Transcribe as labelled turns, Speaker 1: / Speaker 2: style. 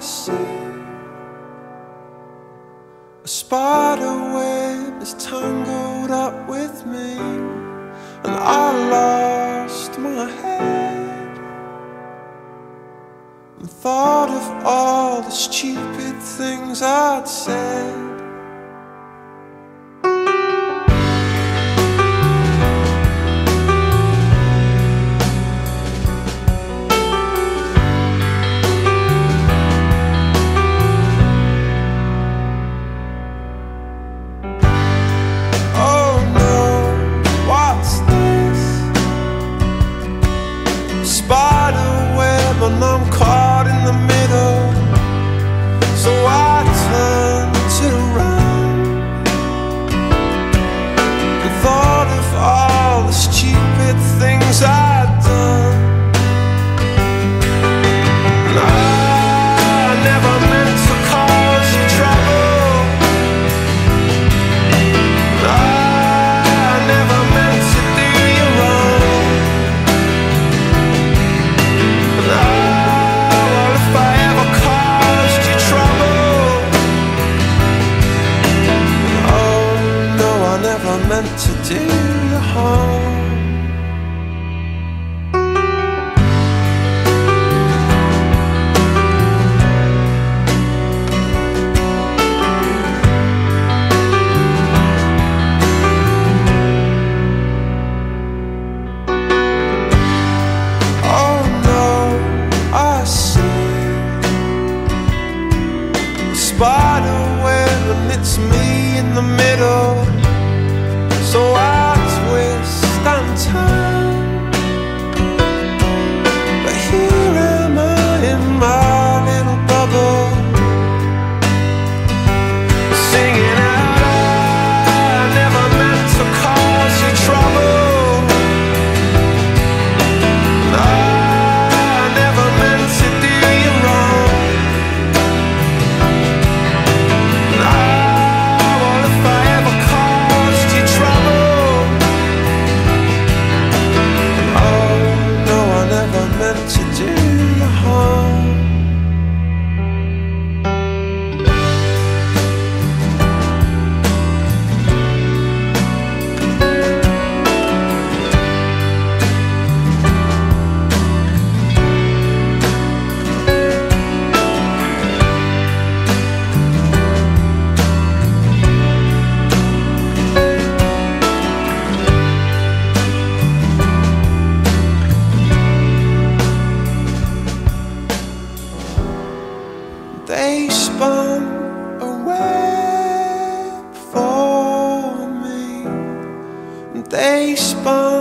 Speaker 1: see a spider web is tangled up with me, and I lost my head and thought of all the stupid things I'd said. And I'm caught in the middle, so I turned it around and thought of all the stupid things I'd done. And I never meant to cause you trouble, and I never meant to do you wrong. Meant to do you harm. Oh no, I see a spider web and it's me in the middle. So I twist and turn, but here am I in my little bubble, singing out, I never meant to cause you trouble, I never meant to do you wrong. What if I ever caused you trouble? Meant to do you harm. They spun a web for me, they spun